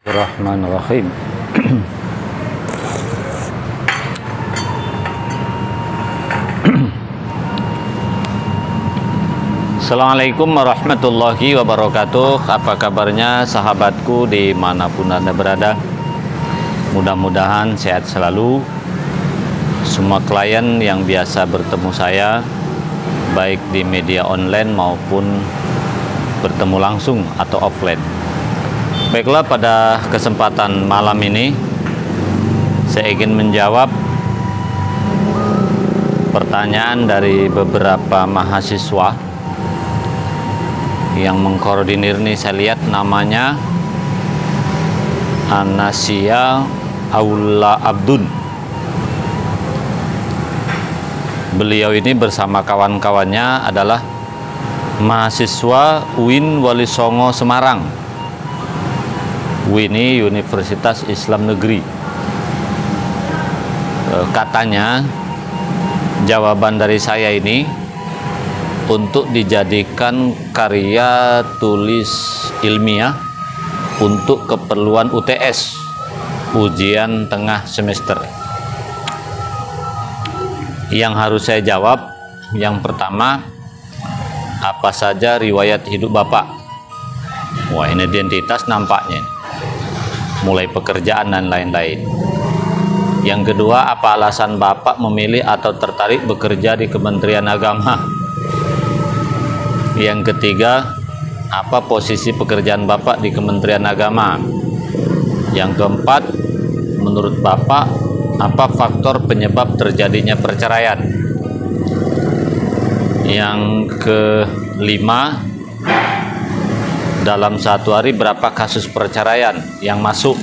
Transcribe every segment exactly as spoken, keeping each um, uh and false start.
Bismillahirrahmanirrahim. Assalamualaikum warahmatullahi wabarakatuh. Apa kabarnya sahabatku dimanapun Anda berada? Mudah-mudahan sehat selalu. Semua klien yang biasa bertemu saya, baik di media online maupun bertemu langsung atau offline. Baiklah, pada kesempatan malam ini saya ingin menjawab pertanyaan dari beberapa mahasiswa yang mengkoordinir nih. Saya lihat namanya Anasia Aula Abdun. Beliau ini bersama kawan-kawannya adalah mahasiswa U I N Wali Songo Semarang. U I N ini Universitas Islam Negeri. Katanya jawaban dari saya ini untuk dijadikan karya tulis ilmiah untuk keperluan U T S, ujian tengah semester. Yang harus saya jawab, yang pertama, apa saja riwayat hidup Bapak? Wah, ini identitas nampaknya, mulai pekerjaan dan lain-lain. Yang kedua, apa alasan Bapak memilih atau tertarik bekerja di Kementerian Agama? Yang ketiga, apa posisi pekerjaan Bapak di Kementerian Agama? Yang keempat, menurut Bapak, apa faktor penyebab terjadinya perceraian? Yang kelima, dalam satu hari berapa kasus perceraian yang masuk?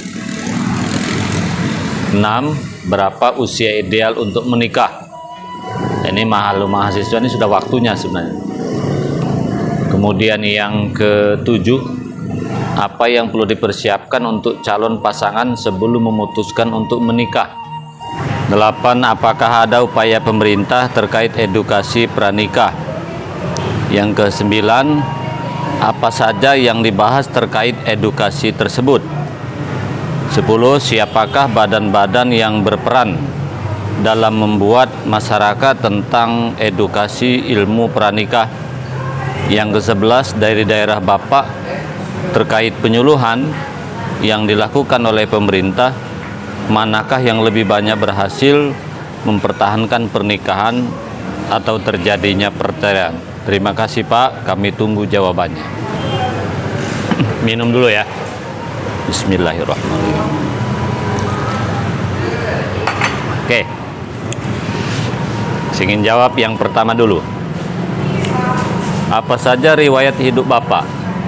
Enam, berapa usia ideal untuk menikah? Ini mahal mahasiswa ini sudah waktunya sebenarnya. Kemudian yang ketujuh, apa yang perlu dipersiapkan untuk calon pasangan sebelum memutuskan untuk menikah? Delapan, apakah ada upaya pemerintah terkait edukasi pranikah? Yang kesembilan, apa saja yang dibahas terkait edukasi tersebut? Sepuluh, siapakah badan-badan yang berperan dalam membuat masyarakat tentang edukasi ilmu pranikah? Yang kesebelas, dari daerah Bapak terkait penyuluhan yang dilakukan oleh pemerintah, manakah yang lebih banyak berhasil mempertahankan pernikahan atau terjadinya perceraian? Terima kasih Pak, kami tunggu jawabannya. Minum dulu ya. Bismillahirrahmanirrahim. Oke, saya ingin jawab yang pertama dulu. Apa saja riwayat hidup Bapak?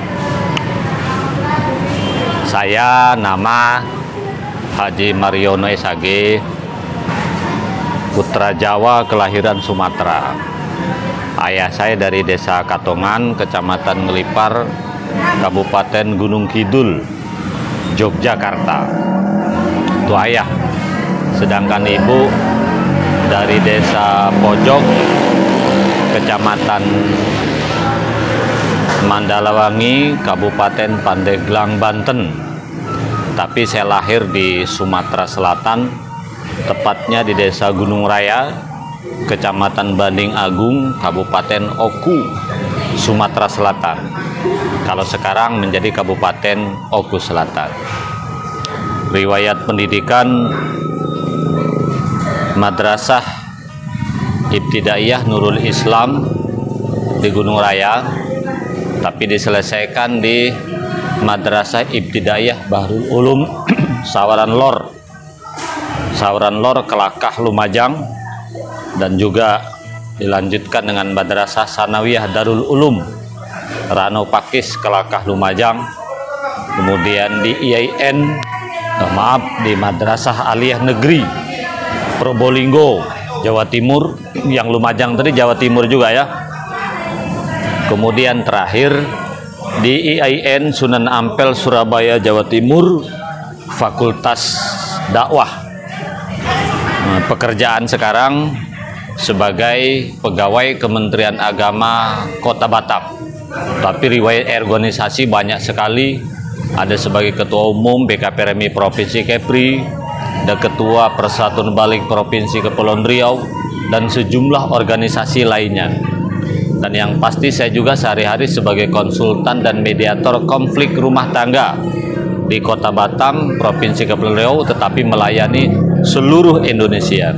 Saya nama Haji Mariono S H G, putra Jawa kelahiran Sumatera. Ayah saya dari Desa Katongan, Kecamatan Ngelipar, Kabupaten Gunung Kidul, Yogyakarta. Itu ayah. Sedangkan ibu dari Desa Pojok, Kecamatan Mandalawangi, Kabupaten Pandeglang, Banten. Tapi saya lahir di Sumatera Selatan, tepatnya di Desa Gunung Raya, Kecamatan Banding Agung, Kabupaten Oku, Sumatera Selatan. Kalau sekarang menjadi Kabupaten Oku Selatan. Riwayat pendidikan Madrasah Ibtidaiyah Nurul Islam di Gunung Raya, tapi diselesaikan di Madrasah Ibtidaiyah Bahrul Ulum Sawaran Lor, Sawaran Lor Kelakah Lumajang, dan juga dilanjutkan dengan Madrasah Sanawiyah Darul Ulum Rano Pakis Kelakah Lumajang. Kemudian di I A N, oh, maaf, di Madrasah Aliyah Negeri Probolinggo, Jawa Timur, yang Lumajang tadi Jawa Timur juga ya. Kemudian terakhir di I A N Sunan Ampel Surabaya, Jawa Timur, Fakultas Dakwah. Nah, pekerjaan sekarang sebagai pegawai Kementerian Agama Kota Batam. Tapi riwayat organisasi banyak sekali, ada sebagai Ketua Umum B K P R M I Provinsi Kepri, ada Ketua Persatuan Balik Provinsi Kepulauan Riau, dan sejumlah organisasi lainnya. Dan yang pasti saya juga sehari-hari sebagai konsultan dan mediator konflik rumah tangga di Kota Batam, Provinsi Kepulauan Riau, tetapi melayani seluruh Indonesia.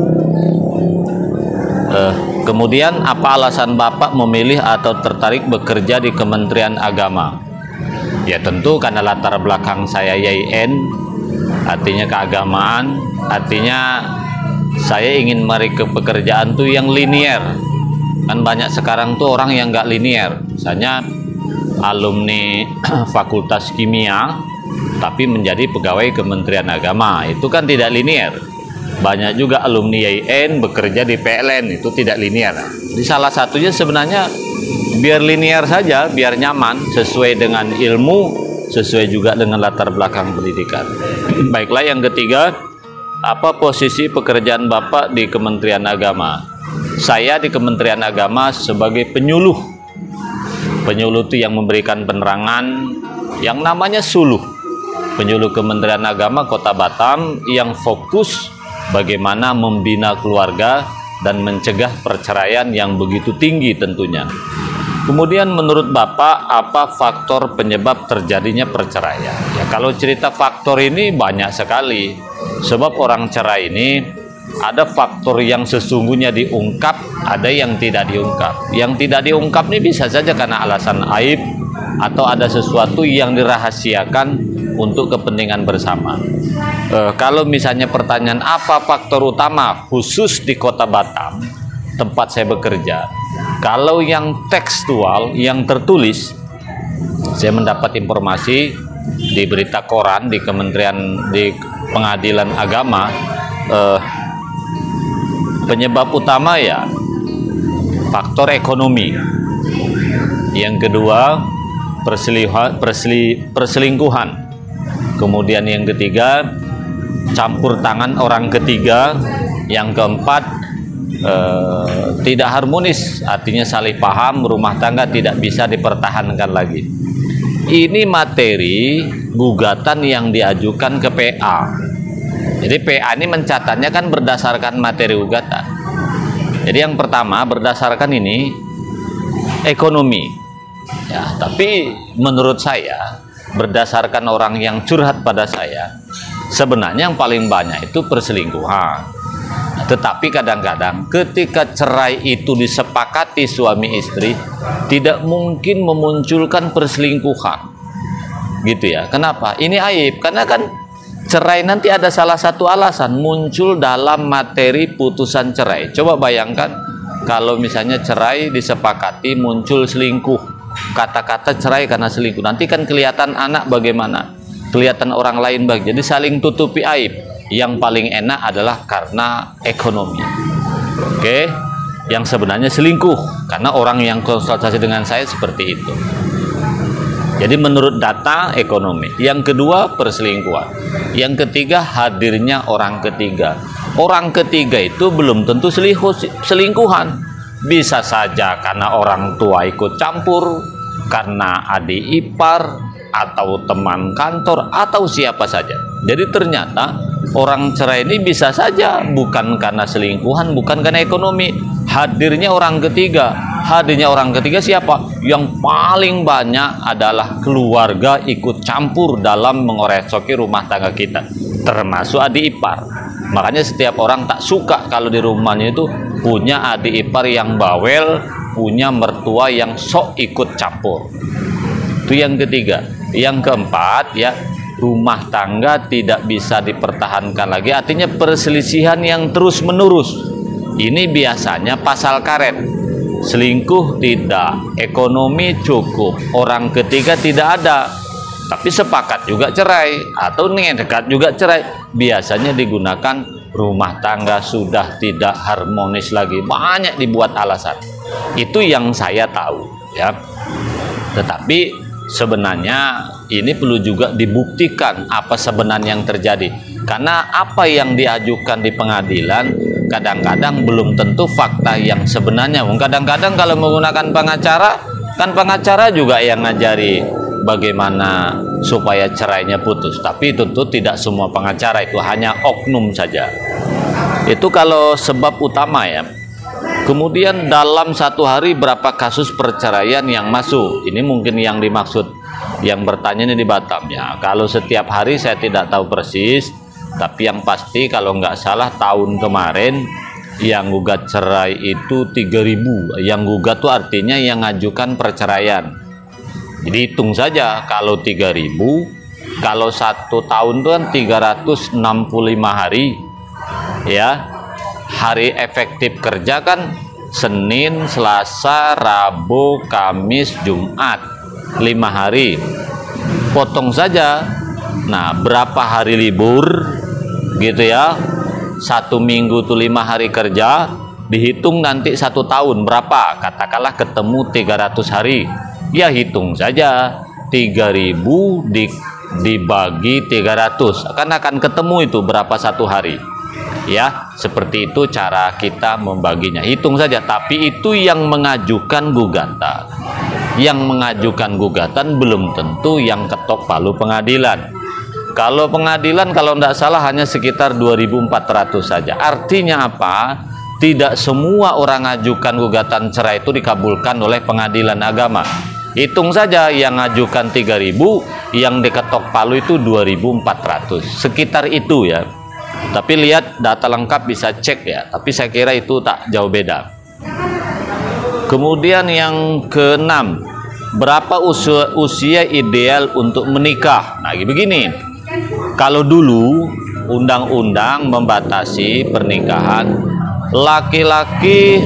Eh, kemudian apa alasan Bapak memilih atau tertarik bekerja di Kementerian Agama? Ya tentu karena latar belakang saya Y I N, artinya keagamaan, artinya saya ingin mencari pekerjaan tuh yang linier. Kan banyak sekarang tuh orang yang nggak linier, misalnya alumni Fakultas Kimia tapi menjadi pegawai Kementerian Agama, itu kan tidak linier. Banyak juga alumni Y I N bekerja di P L N, itu tidak linier. Jadi salah satunya sebenarnya biar linier saja, biar nyaman, sesuai dengan ilmu, sesuai juga dengan latar belakang pendidikan. Baiklah, yang ketiga, apa posisi pekerjaan Bapak di Kementerian Agama? Saya di Kementerian Agama sebagai penyuluh. Penyuluh itu yang memberikan penerangan, yang namanya suluh. Penyuluh Kementerian Agama Kota Batam yang fokus bagaimana membina keluarga dan mencegah perceraian yang begitu tinggi tentunya. Kemudian menurut Bapak, apa faktor penyebab terjadinya perceraian? Ya, kalau cerita faktor ini banyak sekali. Sebab orang cerai ini ada faktor yang sesungguhnya diungkap, ada yang tidak diungkap. Yang tidak diungkap ini bisa saja karena alasan aib atau ada sesuatu yang dirahasiakan untuk kepentingan bersama. E, kalau misalnya pertanyaan apa faktor utama khusus di Kota Batam, tempat saya bekerja, kalau yang tekstual, yang tertulis, saya mendapat informasi di berita koran di Kementerian, di Pengadilan Agama, eh, penyebab utama ya faktor ekonomi. Yang kedua perselingkuhan, perselingkuhan. Kemudian yang ketiga campur tangan orang ketiga. Yang keempat eh, tidak harmonis, artinya saling paham, rumah tangga tidak bisa dipertahankan lagi. Ini materi gugatan yang diajukan ke P A. Jadi P A ini mencatatnya kan berdasarkan materi gugatan. Jadi yang pertama berdasarkan ini ekonomi. Ya, tapi menurut saya berdasarkan orang yang curhat pada saya, sebenarnya yang paling banyak itu perselingkuhan. Tetapi kadang-kadang ketika cerai itu disepakati suami istri, tidak mungkin memunculkan perselingkuhan. Gitu ya. Kenapa? Ini aib. Karena kan cerai nanti ada salah satu alasan muncul dalam materi putusan cerai. Coba bayangkan kalau misalnya cerai disepakati muncul selingkuh, kata-kata cerai karena selingkuh, nanti kan kelihatan anak bagaimana, kelihatan orang lain bagaimana, jadi saling tutupi aib. Yang paling enak adalah karena ekonomi. Oke, yang sebenarnya selingkuh karena orang yang konsultasi dengan saya seperti itu. Jadi menurut data ekonomi. Yang kedua perselingkuhan. Yang ketiga hadirnya orang ketiga. Orang ketiga itu belum tentu selingkuhan. Bisa saja karena orang tua ikut campur, karena adik ipar, atau teman kantor, atau siapa saja. Jadi ternyata orang cerai ini bisa saja bukan karena selingkuhan, bukan karena ekonomi. Hadirnya orang ketiga. Hadirnya orang ketiga siapa? Yang paling banyak adalah keluarga ikut campur dalam mengoresoki rumah tangga kita, termasuk adik ipar. Makanya setiap orang tak suka kalau di rumahnya itu punya adik ipar yang bawel, punya mertua yang sok ikut campur. Itu yang ketiga. Yang keempat ya, rumah tangga tidak bisa dipertahankan lagi, artinya perselisihan yang terus menerus. Ini biasanya pasal karet. Selingkuh tidak, ekonomi cukup, orang ketiga tidak ada, tapi sepakat juga cerai atau dekat juga cerai. Biasanya digunakan rumah tangga sudah tidak harmonis lagi, banyak dibuat alasan. Itu yang saya tahu ya. Tetapi sebenarnya ini perlu juga dibuktikan apa sebenarnya yang terjadi, karena apa yang diajukan di pengadilan kadang-kadang belum tentu fakta yang sebenarnya. Kadang-kadang kalau menggunakan pengacara, kan pengacara juga yang ngajari bagaimana supaya cerainya putus. Tapi tentu tidak semua pengacara, itu hanya oknum saja. Itu kalau sebab utama ya. Kemudian dalam satu hari berapa kasus perceraian yang masuk? Ini mungkin yang dimaksud yang bertanya ini di Batam ya. Kalau setiap hari saya tidak tahu persis, tapi yang pasti kalau nggak salah tahun kemarin yang gugat cerai itu tiga ribu. Yang gugat itu artinya yang ngajukan perceraian. Jadi hitung saja kalau tiga ribu, kalau satu tahun itu kan tiga ratus enam puluh lima hari ya. Hari efektif kerja kan Senin, Selasa, Rabu, Kamis, Jumat, lima hari. Potong saja. Nah, berapa hari libur gitu ya? Satu minggu tuh lima hari kerja, dihitung nanti satu tahun berapa? Katakanlah ketemu tiga ratus hari. Ya hitung saja tiga ribu di, dibagi tiga ratus. Akan akan ketemu itu berapa satu hari. Ya, seperti itu cara kita membaginya. Hitung saja, tapi itu yang mengajukan gugatan. Yang mengajukan gugatan belum tentu yang ketok palu pengadilan. Kalau pengadilan kalau tidak salah hanya sekitar dua ribu empat ratus saja. Artinya apa? Tidak semua orang mengajukan gugatan cerai itu dikabulkan oleh pengadilan agama. Hitung saja yang mengajukan tiga ribu, yang diketok palu itu dua ribu empat ratus. Sekitar itu ya. Tapi lihat data lengkap bisa cek ya. Tapi saya kira itu tak jauh beda. Kemudian yang keenam, berapa usia, usia ideal untuk menikah? Nah begini, kalau dulu undang-undang membatasi pernikahan laki-laki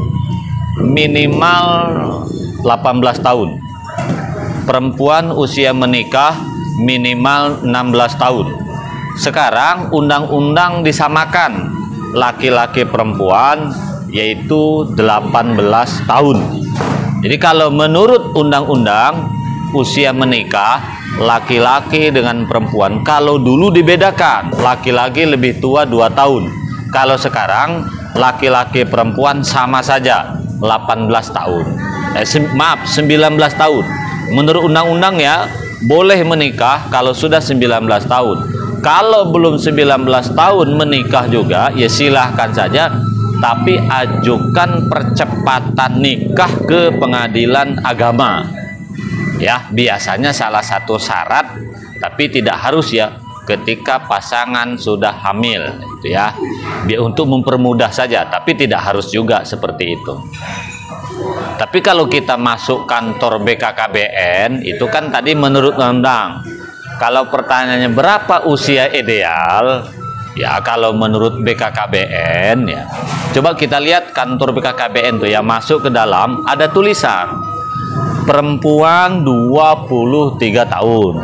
minimal delapan belas tahun, perempuan usia menikah minimal enam belas tahun. Sekarang undang-undang disamakan laki-laki perempuan yaitu delapan belas tahun. Jadi kalau menurut undang-undang usia menikah laki-laki dengan perempuan, kalau dulu dibedakan laki-laki lebih tua dua tahun. Kalau sekarang laki-laki perempuan sama saja delapan belas tahun. Eh, maaf sembilan belas tahun. Menurut undang-undang ya boleh menikah kalau sudah sembilan belas tahun. Kalau belum sembilan belas tahun menikah juga, ya silahkan saja. Tapi ajukan percepatan nikah ke pengadilan agama. Ya, biasanya salah satu syarat, tapi tidak harus ya. Ketika pasangan sudah hamil, itu ya. Biar untuk mempermudah saja, tapi tidak harus juga seperti itu. Tapi kalau kita masuk kantor B K K B N, itu kan tadi menurut undang. Kalau pertanyaannya berapa usia ideal, ya kalau menurut B K K B N ya, coba kita lihat kantor B K K B N tuh yang masuk ke dalam ada tulisan perempuan dua puluh tiga tahun,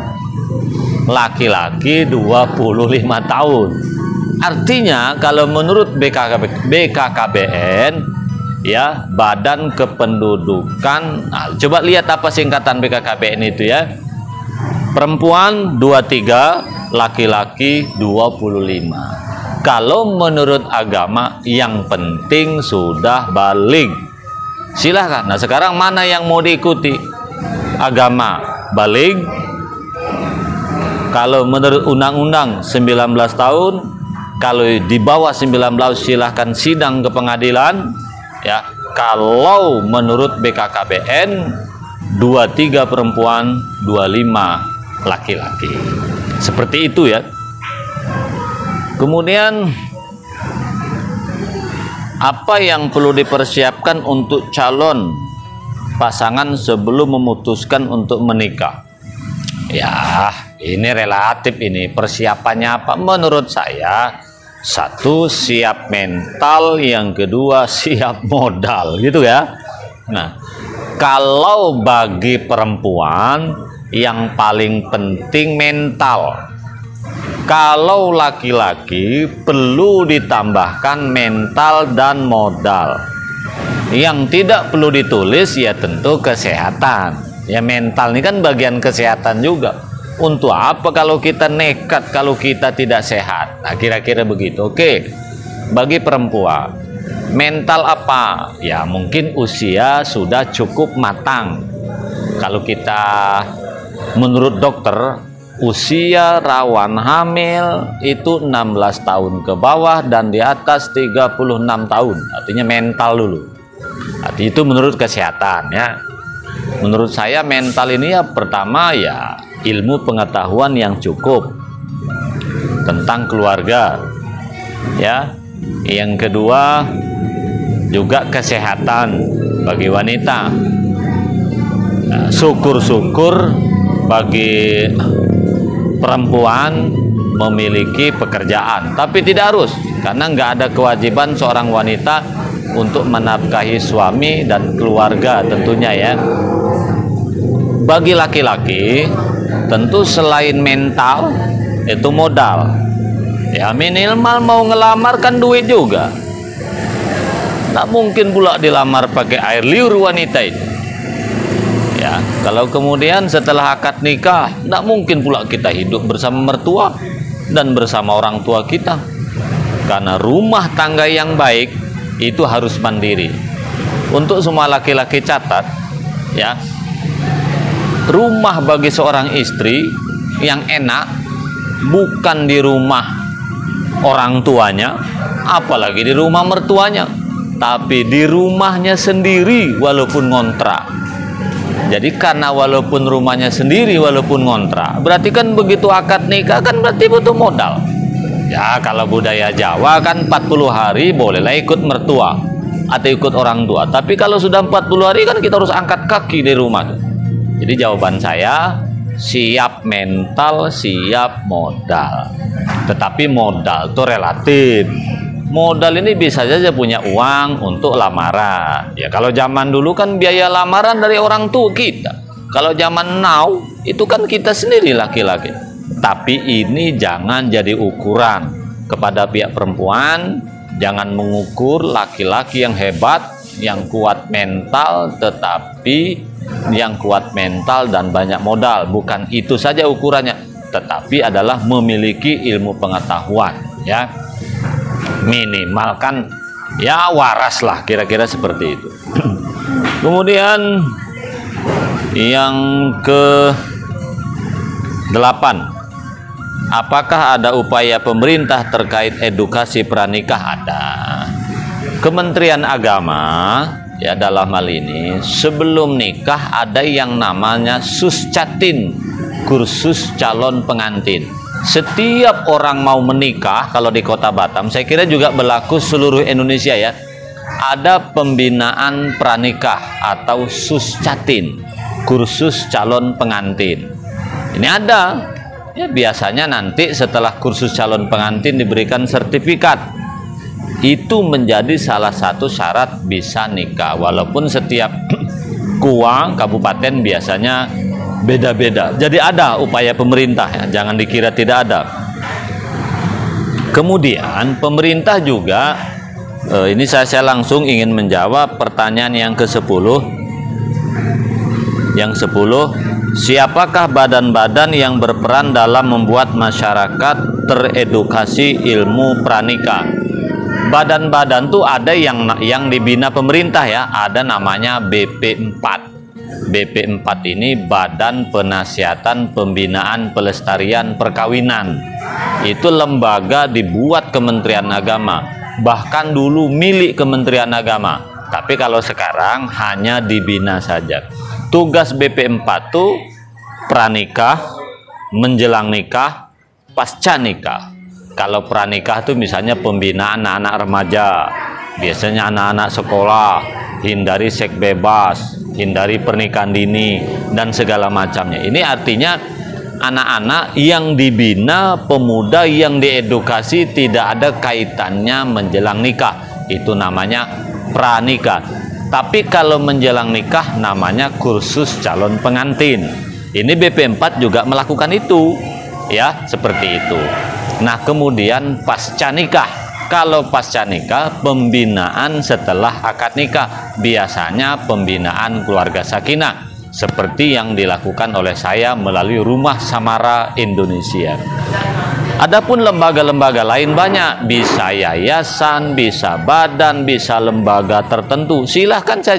laki-laki dua puluh lima tahun. Artinya kalau menurut B K K B N ya, Badan Kependudukan, nah, coba lihat apa singkatan B K K B N itu ya. Perempuan dua puluh tiga, laki-laki dua puluh lima. Kalau menurut agama yang penting sudah baligh. Silahkan. Nah sekarang mana yang mau diikuti? Agama baligh. Kalau menurut undang-undang sembilan belas tahun, kalau di bawah sembilan belas silahkan sidang ke pengadilan ya. Kalau menurut B K K B N dua puluh tiga perempuan, dua puluh lima laki-laki. Seperti itu ya. Kemudian apa yang perlu dipersiapkan untuk calon pasangan sebelum memutuskan untuk menikah? Ya, ini relatif ini. Persiapannya apa? Menurut saya, satu siap mental, yang kedua siap modal, gitu ya. Nah, kalau bagi perempuan yang paling penting mental. Kalau laki-laki perlu ditambahkan mental dan modal. Yang tidak perlu ditulis ya tentu kesehatan. Ya mental ini kan bagian kesehatan juga. Untuk apa kalau kita nekat kalau kita tidak sehat? Nah kira-kira begitu. Oke, bagi perempuan mental apa? Ya mungkin usia sudah cukup matang. Kalau kita menurut dokter usia rawan hamil itu enam belas tahun ke bawah dan di atas tiga puluh enam tahun, artinya mental dulu. Artinya itu menurut kesehatan ya. Menurut saya mental ini ya pertama ya ilmu pengetahuan yang cukup tentang keluarga ya. Yang kedua juga kesehatan bagi wanita. Syukur-syukur bagi perempuan memiliki pekerjaan, tapi tidak harus, karena nggak ada kewajiban seorang wanita untuk menafkahi suami dan keluarga tentunya ya. Bagi laki-laki tentu selain mental itu modal ya, minimal mau ngelamar kan duit juga. Tak mungkin pula dilamar pakai air liur wanita itu ya. Kalau kemudian setelah akad nikah, tidak mungkin pula kita hidup bersama mertua dan bersama orang tua kita, karena rumah tangga yang baik itu harus mandiri. Untuk semua laki-laki catat ya, rumah bagi seorang istri yang enak bukan di rumah orang tuanya, apalagi di rumah mertuanya, tapi di rumahnya sendiri walaupun ngontrak. Jadi karena walaupun rumahnya sendiri walaupun ngontrak, berarti kan begitu akad nikah kan berarti butuh modal. Ya kalau budaya Jawa kan empat puluh hari bolehlah ikut mertua atau ikut orang tua. Tapi kalau sudah empat puluh hari kan kita harus angkat kaki di rumah. Jadi jawaban saya siap mental, siap modal. Tetapi modal itu relatif. Modal ini bisa saja punya uang untuk lamaran. Ya kalau zaman dulu kan biaya lamaran dari orang tua kita. Kalau zaman now itu kan kita sendiri laki-laki. Tapi ini jangan jadi ukuran kepada pihak perempuan. Jangan mengukur laki-laki yang hebat, yang kuat mental, tetapi yang kuat mental dan banyak modal. Bukan itu saja ukurannya, tetapi adalah memiliki ilmu pengetahuan ya. Minimalkan ya waras lah, kira-kira seperti itu. Kemudian yang ke delapan, apakah ada upaya pemerintah terkait edukasi pranikah? Ada. Kementerian Agama ya dalam hal ini sebelum nikah ada yang namanya suscatin, kursus calon pengantin. Setiap orang mau menikah, kalau di Kota Batam, saya kira juga berlaku seluruh Indonesia ya, ada pembinaan pranikah atau suscatin, kursus calon pengantin. Ini ada ya, biasanya nanti setelah kursus calon pengantin diberikan sertifikat. Itu menjadi salah satu syarat bisa nikah, walaupun setiap kuang kabupaten biasanya beda-beda. Jadi ada upaya pemerintah ya, jangan dikira tidak ada. Kemudian pemerintah juga eh, ini saya, saya langsung ingin menjawab pertanyaan yang ke sepuluh. Yang sepuluh, siapakah badan-badan yang berperan dalam membuat masyarakat teredukasi ilmu pranikah? Badan-badan tuh ada yang yang dibina pemerintah ya, ada namanya B P empat. B P empat ini Badan Penasiatan Pembinaan Pelestarian Perkawinan. Itu lembaga dibuat Kementerian Agama, bahkan dulu milik Kementerian Agama, tapi kalau sekarang hanya dibina saja. Tugas B P empat tuh pranikah, menjelang nikah, pasca nikah. Kalau pranikah tuh misalnya pembinaan anak-anak remaja, biasanya anak-anak sekolah, hindari seks bebas, hindari pernikahan dini dan segala macamnya. Ini artinya anak-anak yang dibina, pemuda yang diedukasi tidak ada kaitannya menjelang nikah. Itu namanya pranikah. Tapi kalau menjelang nikah namanya kursus calon pengantin. Ini B P empat juga melakukan itu. Ya, seperti itu. Nah, kemudian pasca nikah. Kalau pasca nikah, pembinaan setelah akad nikah, biasanya pembinaan keluarga sakinah, seperti yang dilakukan oleh saya melalui Rumah Samara Indonesia. Adapun lembaga-lembaga lain banyak, bisa yayasan, bisa badan, bisa lembaga tertentu. Silahkan saja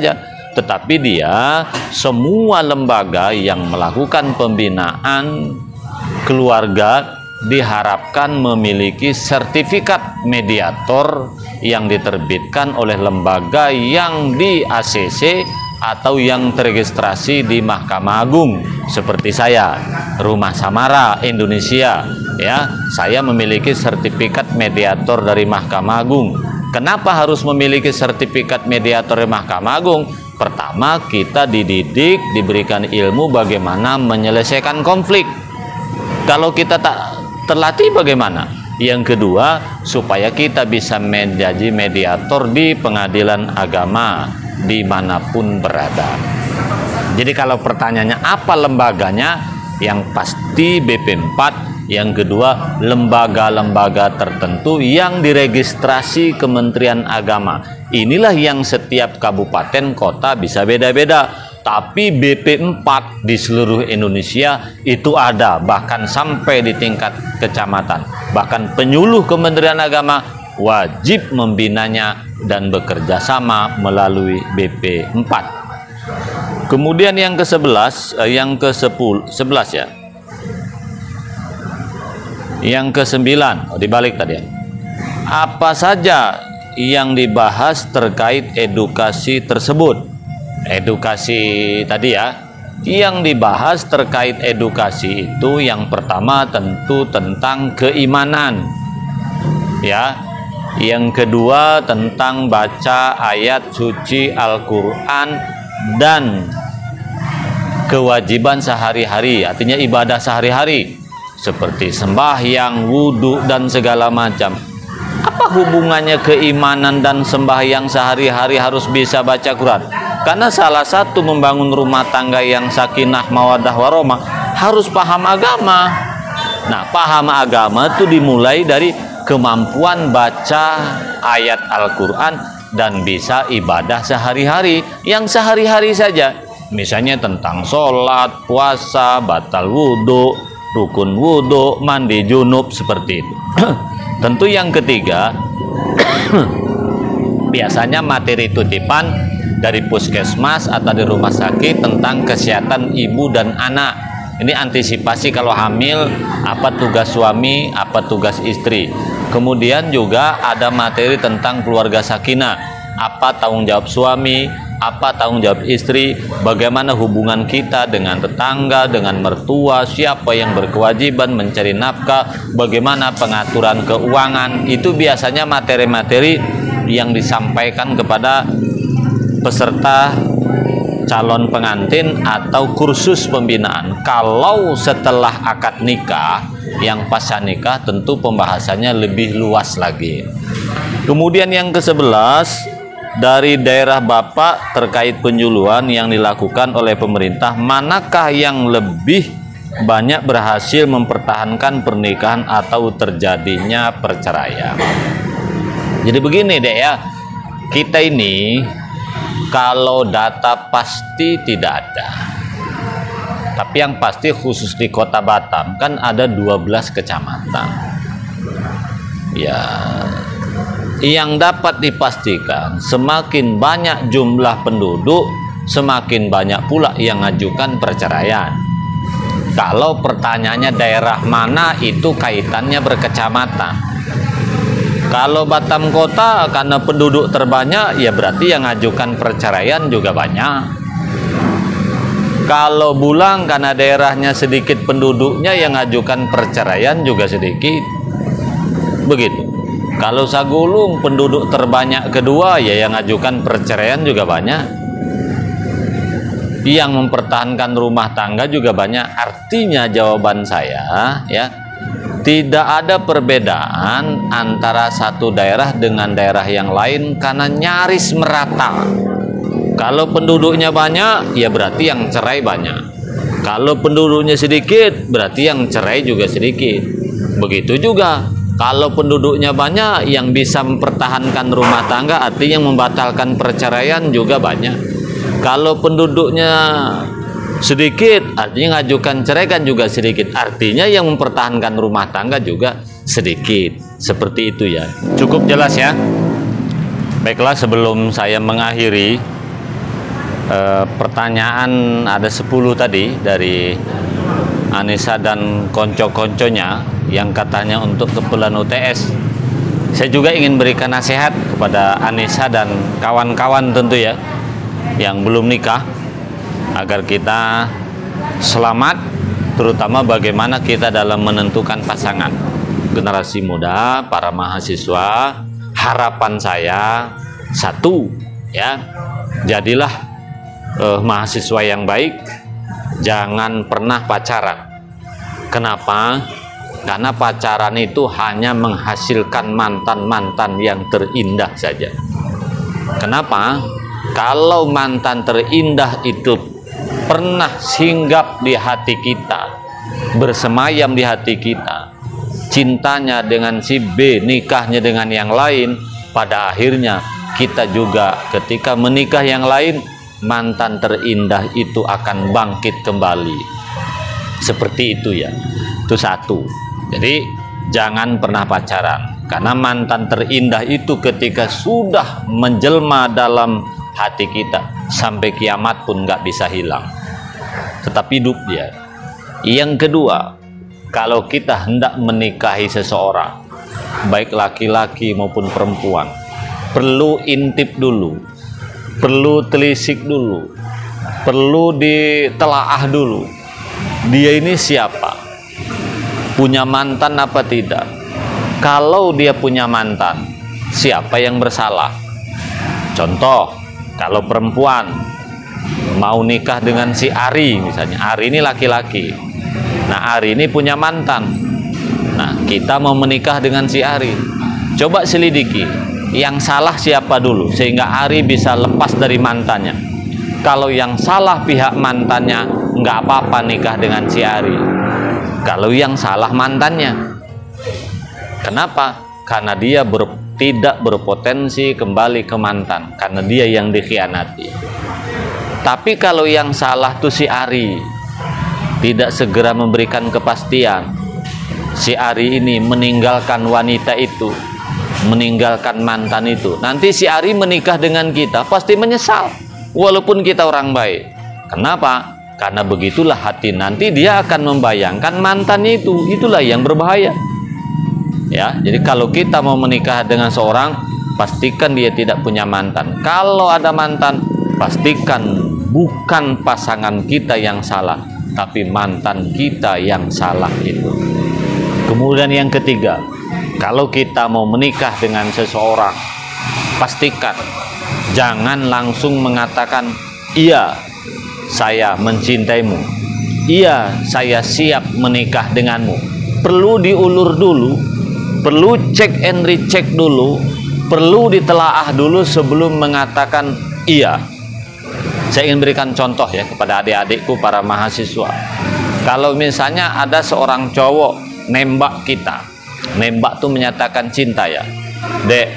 tetapi dia semua lembaga yang melakukan pembinaan keluarga diharapkan memiliki sertifikat mediator yang diterbitkan oleh lembaga yang di A C C atau yang teregistrasi di Mahkamah Agung. Seperti saya, Rumah Samara Indonesia, ya, saya memiliki sertifikat mediator dari Mahkamah Agung. Kenapa harus memiliki sertifikat mediator dari Mahkamah Agung? Pertama, kita dididik, diberikan ilmu bagaimana menyelesaikan konflik. Kalau kita tak terlatih bagaimana? Yang kedua, supaya kita bisa menjadi mediator di pengadilan agama dimanapun berada. Jadi kalau pertanyaannya apa lembaganya, yang pasti B P empat. Yang kedua, lembaga-lembaga tertentu yang diregistrasi Kementerian Agama. Inilah yang setiap kabupaten kota bisa beda-beda. Tapi B P empat di seluruh Indonesia itu ada, bahkan sampai di tingkat kecamatan. Bahkan penyuluh Kementerian Agama wajib membinanya dan bekerja sama melalui B P empat. Kemudian yang ke sebelas, yang ke sepuluh, sebelas ya. Yang ke sembilan, oh, dibalik tadi ya. Apa saja yang dibahas terkait edukasi tersebut? Edukasi tadi ya, yang dibahas terkait edukasi itu yang pertama tentu tentang keimanan, ya. Yang kedua tentang baca ayat suci Al-Quran dan kewajiban sehari-hari, artinya ibadah sehari-hari seperti sembahyang, wudhu dan segala macam. Apa hubungannya keimanan dan sembahyang sehari-hari harus bisa baca Quran? Karena salah satu membangun rumah tangga yang sakinah mawaddah warahmah harus paham agama. Nah, paham agama itu dimulai dari kemampuan baca ayat Al-Quran dan bisa ibadah sehari-hari, yang sehari-hari saja. Misalnya tentang sholat, puasa, batal wudhu, rukun wudhu, mandi junub, seperti itu. Tentu yang ketiga, biasanya materi titipan dari puskesmas atau dari rumah sakit tentang kesehatan ibu dan anak. Ini antisipasi kalau hamil, apa tugas suami, apa tugas istri. Kemudian juga ada materi tentang keluarga sakinah, apa tanggung jawab suami, apa tanggung jawab istri, bagaimana hubungan kita dengan tetangga, dengan mertua, siapa yang berkewajiban mencari nafkah, bagaimana pengaturan keuangan. Itu biasanya materi-materi yang disampaikan kepada peserta calon pengantin atau kursus pembinaan. Kalau setelah akad nikah, yang pasca nikah, tentu pembahasannya lebih luas lagi. Kemudian yang ke sebelas, dari daerah Bapak terkait penyuluhan yang dilakukan oleh pemerintah, manakah yang lebih banyak berhasil mempertahankan pernikahan atau terjadinya perceraian? Jadi begini deh ya, kita ini kalau data pasti tidak ada, tapi yang pasti khusus di Kota Batam kan ada dua belas kecamatan. Ya, yang dapat dipastikan semakin banyak jumlah penduduk, semakin banyak pula yang mengajukan perceraian. Kalau pertanyaannya daerah mana, itu kaitannya berkecamatan. Kalau Batam Kota karena penduduk terbanyak, ya berarti yang mengajukan perceraian juga banyak. Kalau Bulang karena daerahnya sedikit penduduknya, yang mengajukan perceraian juga sedikit. Begitu. Kalau Sagulung penduduk terbanyak kedua, ya yang mengajukan perceraian juga banyak. Yang mempertahankan rumah tangga juga banyak. Artinya jawaban saya, ya, tidak ada perbedaan antara satu daerah dengan daerah yang lain karena nyaris merata. Kalau penduduknya banyak, ya berarti yang cerai banyak. Kalau penduduknya sedikit, berarti yang cerai juga sedikit. Begitu juga kalau penduduknya banyak, yang bisa mempertahankan rumah tangga, artinya membatalkan perceraian juga banyak. Kalau penduduknya sedikit, artinya ngajukan cerai kan juga sedikit. Artinya yang mempertahankan rumah tangga juga sedikit. Seperti itu ya. Cukup jelas ya. Baiklah, sebelum saya mengakhiri, E, pertanyaan ada sepuluh tadi dari Anissa dan konco-konconya yang katanya untuk keperluan U T S. Saya juga ingin berikan nasihat kepada Anissa dan kawan-kawan tentu ya yang belum nikah, agar kita selamat, terutama bagaimana kita dalam menentukan pasangan. Generasi muda, para mahasiswa, harapan saya satu ya, jadilah eh, mahasiswa yang baik, jangan pernah pacaran. Kenapa? Karena pacaran itu hanya menghasilkan mantan-mantan yang terindah saja. Kenapa? Kalau mantan terindah itu pernah singgap di hati kita, bersemayam di hati kita, cintanya dengan si B, nikahnya dengan yang lain, pada akhirnya kita juga ketika menikah yang lain, mantan terindah itu akan bangkit kembali. Seperti itu ya. Itu satu. Jadi jangan pernah pacaran, karena mantan terindah itu ketika sudah menjelma dalam hati kita, sampai kiamat pun nggak bisa hilang, tetap hidup dia. Yang kedua, kalau kita hendak menikahi seseorang, baik laki-laki maupun perempuan, perlu intip dulu, perlu telisik dulu, perlu ditelaah dulu, dia ini siapa, punya mantan apa tidak. Kalau dia punya mantan, siapa yang bersalah? Contoh, kalau perempuan mau nikah dengan si Ari misalnya, Ari ini laki-laki, nah Ari ini punya mantan, nah kita mau menikah dengan si Ari, coba selidiki yang salah siapa dulu sehingga Ari bisa lepas dari mantannya. Kalau yang salah pihak mantannya, nggak apa-apa nikah dengan si Ari. Kalau yang salah mantannya, kenapa? Karena dia ber, tidak berpotensi kembali ke mantan, karena dia yang dikhianati. Tapi kalau yang salah tuh si Ari, tidak segera memberikan kepastian, si Ari ini meninggalkan wanita itu, meninggalkan mantan itu, nanti si Ari menikah dengan kita pasti menyesal, walaupun kita orang baik. Kenapa? Karena begitulah hati, nanti dia akan membayangkan mantannya itu, itulah yang berbahaya. Ya, jadi kalau kita mau menikah dengan seorang, pastikan dia tidak punya mantan. Kalau ada mantan, pastikan bukan pasangan kita yang salah, tapi mantan kita yang salah itu. Kemudian yang ketiga, kalau kita mau menikah dengan seseorang, pastikan jangan langsung mengatakan iya, saya mencintaimu, iya, saya siap menikah denganmu. Perlu diulur dulu, perlu cek and recheck dulu, perlu ditelaah dulu sebelum mengatakan iya. Saya ingin berikan contoh ya kepada adik-adikku para mahasiswa. Kalau misalnya ada seorang cowok nembak kita, nembak tuh menyatakan cinta ya, Dek,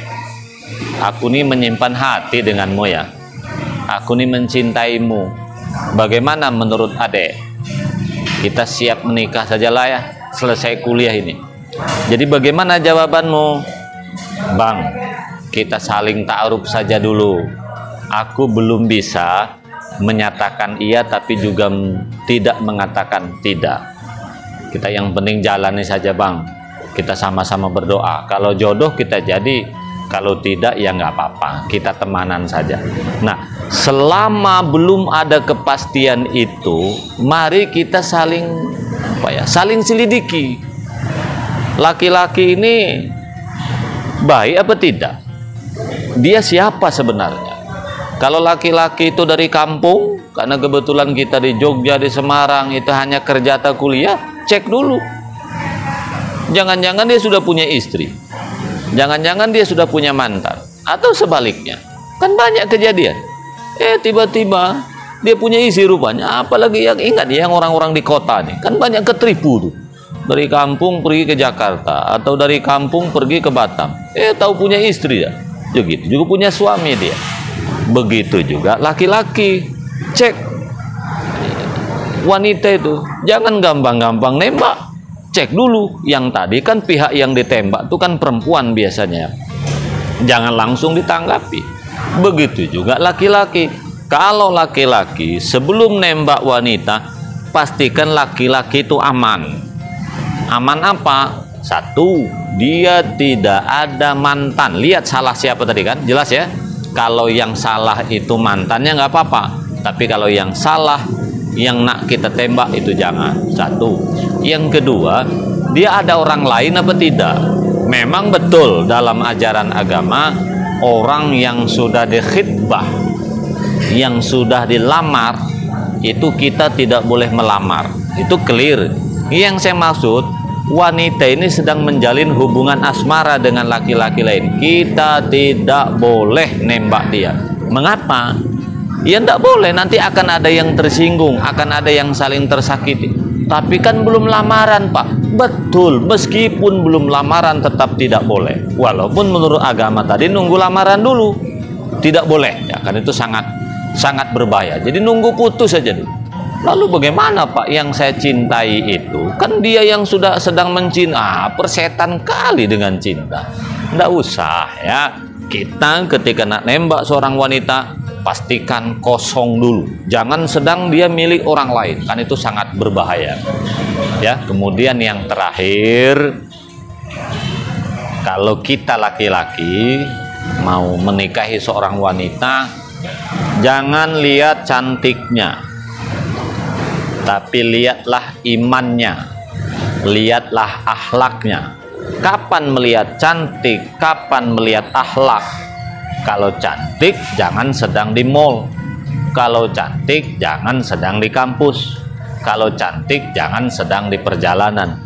aku nih menyimpan hati denganmu ya, aku nih mencintaimu. Bagaimana menurut adek? Kita siap menikah sajalah ya, selesai kuliah ini. Jadi bagaimana jawabanmu? Bang, kita saling ta'aruf saja dulu. Aku belum bisa menyatakan iya, tapi juga tidak mengatakan tidak. Kita yang penting jalani saja bang. Kita sama-sama berdoa. Kalau jodoh kita jadi, kalau tidak ya nggak apa-apa, kita temanan saja. Nah, selama belum ada kepastian itu, mari kita saling apa ya, saling selidiki. Laki-laki ini baik apa tidak? Dia siapa sebenarnya? Kalau laki-laki itu dari kampung, karena kebetulan kita di Jogja, di Semarang, itu hanya kerja atau kuliah, cek dulu. Jangan-jangan dia sudah punya istri, jangan-jangan dia sudah punya mantan, atau sebaliknya. Kan banyak kejadian. Eh tiba-tiba dia punya istri rupanya. Apalagi yang ingat yang orang-orang di kota nih, kan banyak ketripu tuh. Dari kampung pergi ke Jakarta, atau dari kampung pergi ke Batam. Eh tahu punya istri ya. Begitu juga punya suami dia. Begitu juga laki-laki. Cek wanita itu, jangan gampang-gampang nembak. Cek dulu, yang tadi kan pihak yang ditembak itu kan perempuan biasanya, jangan langsung ditanggapi. Begitu juga laki-laki, Kalau laki-laki sebelum nembak wanita, pastikan laki-laki itu aman. Aman apa? Satu, dia tidak ada mantan. Lihat salah siapa tadi kan? Jelas ya? Kalau yang salah itu mantannya nggak apa-apa. Tapi kalau yang salah, yang nak kita tembak itu jangan. Satu. Yang kedua, dia ada orang lain apa tidak? Memang betul dalam ajaran agama, orang yang sudah dikhitbah, yang sudah dilamar, itu kita tidak boleh melamar. Itu clear. Yang saya maksud, wanita ini sedang menjalin hubungan asmara dengan laki-laki lain, kita tidak boleh nembak dia. Mengapa? Ya tidak boleh, nanti akan ada yang tersinggung, akan ada yang saling tersakiti. Tapi kan belum lamaran, Pak. Betul, meskipun belum lamaran tetap tidak boleh. Walaupun menurut agama tadi nunggu lamaran dulu, tidak boleh. Ya kan itu sangat sangat berbahaya. Jadi nunggu putus saja dulu. Lalu bagaimana Pak, yang saya cintai itu kan dia yang sudah sedang mencintai. Ah, persetan kali dengan cinta. Nggak usah ya. Kita ketika nak nembak seorang wanita, pastikan kosong dulu. Jangan sedang dia milik orang lain, kan itu sangat berbahaya. Ya, kemudian yang terakhir, kalau kita laki-laki mau menikahi seorang wanita, jangan lihat cantiknya, tapi lihatlah imannya, lihatlah akhlaknya. Kapan melihat cantik, kapan melihat akhlak? Kalau cantik jangan sedang di mall, kalau cantik jangan sedang di kampus, kalau cantik jangan sedang di perjalanan.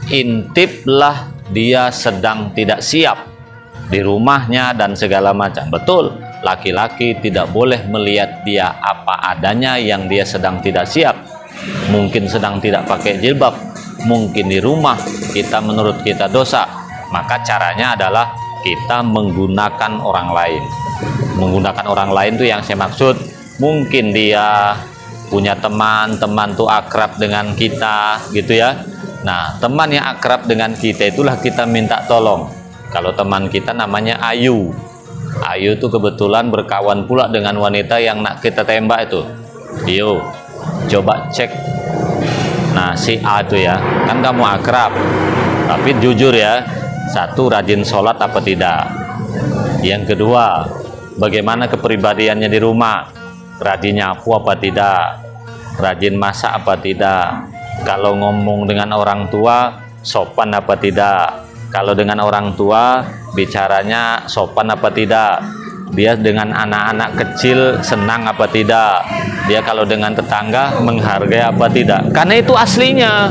Intiplah dia sedang tidak siap di rumahnya dan segala macam. Betul, laki-laki tidak boleh melihat dia apa adanya yang dia sedang tidak siap. Mungkin sedang tidak pakai jilbab, mungkin di rumah kita menurut kita dosa, maka caranya adalah kita menggunakan orang lain. Menggunakan orang lain itu yang saya maksud, mungkin dia punya teman, teman tuh akrab dengan kita gitu ya. Nah, teman yang akrab dengan kita itulah kita minta tolong. Kalau teman kita namanya Ayu, Ayu tuh kebetulan berkawan pula dengan wanita yang nak kita tembak itu. Yo, coba cek. Nah, si A itu ya, kan kamu akrab, tapi jujur ya, satu, rajin sholat apa tidak? Yang kedua, bagaimana kepribadiannya di rumah? Rajin nyapu apa tidak? Rajin masak apa tidak? Kalau ngomong dengan orang tua, sopan apa tidak? Kalau dengan orang tua, bicaranya sopan apa tidak? Dia dengan anak-anak kecil senang apa tidak? Dia kalau dengan tetangga menghargai apa tidak? Karena itu aslinya.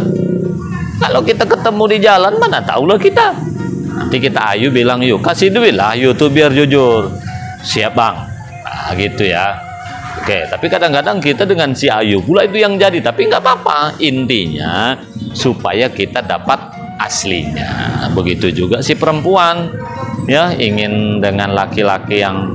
Kalau kita ketemu di jalan, mana tahulah kita. Nanti kita Ayu bilang, yuk kasih duit lah Ayu tuh biar jujur. Siap bang. Nah gitu ya. Oke, tapi kadang-kadang kita dengan si Ayu pula itu yang jadi. Tapi nggak apa-apa. Intinya supaya kita dapat aslinya. Begitu juga si perempuan, ya, ingin dengan laki-laki yang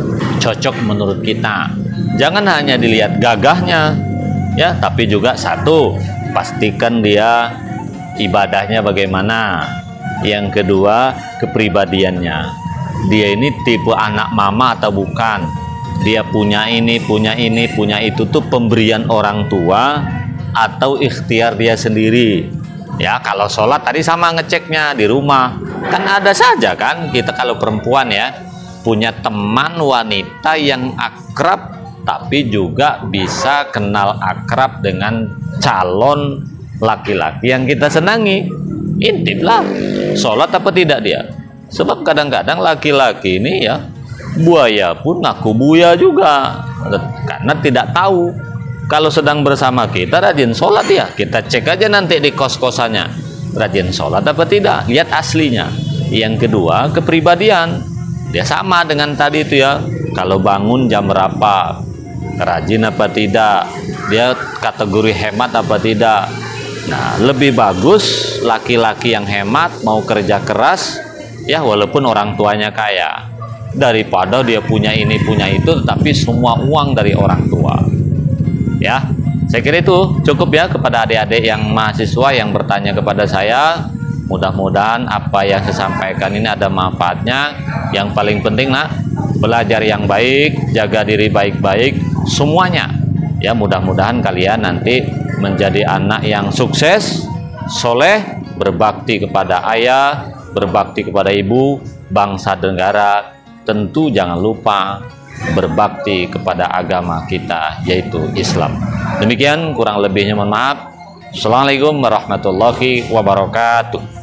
cocok menurut kita. Jangan hanya dilihat gagahnya, ya, tapi juga satu, pastikan dia ibadahnya bagaimana. Yang kedua, kepribadiannya. Dia ini tipe anak mama atau bukan? Dia punya ini, punya ini, punya itu tuh pemberian orang tua atau ikhtiar dia sendiri. Ya, kalau sholat tadi sama ngeceknya di rumah. Kan ada saja kan kita kalau perempuan ya, punya teman wanita yang akrab, tapi juga bisa kenal akrab dengan calon laki-laki yang kita senangi. Intiplah, sholat apa tidak dia. Sebab kadang-kadang laki-laki ini ya, buaya pun ngaku buaya juga, karena tidak tahu. Kalau sedang bersama kita rajin sholat ya, kita cek aja nanti di kos-kosannya, rajin sholat apa tidak, lihat aslinya. Yang kedua, kepribadian. Dia sama dengan tadi itu ya, kalau bangun jam berapa, rajin apa tidak, dia kategori hemat apa tidak. Nah, lebih bagus laki-laki yang hemat, mau kerja keras, ya walaupun orang tuanya kaya, daripada dia punya ini punya itu, tetapi semua uang dari orang tua. Ya, saya kira itu cukup ya kepada adik-adik yang mahasiswa yang bertanya kepada saya. Mudah-mudahan apa yang saya sampaikan ini ada manfaatnya. Yang paling penting nak, belajar yang baik, jaga diri baik-baik semuanya. Ya, mudah-mudahan kalian nanti menjadi anak yang sukses, soleh, berbakti kepada ayah, berbakti kepada ibu, bangsa dan negara. Tentu jangan lupa berbakti kepada agama kita, yaitu Islam. Demikian, kurang lebihnya mohon maaf. Assalamualaikum warahmatullahi wabarakatuh.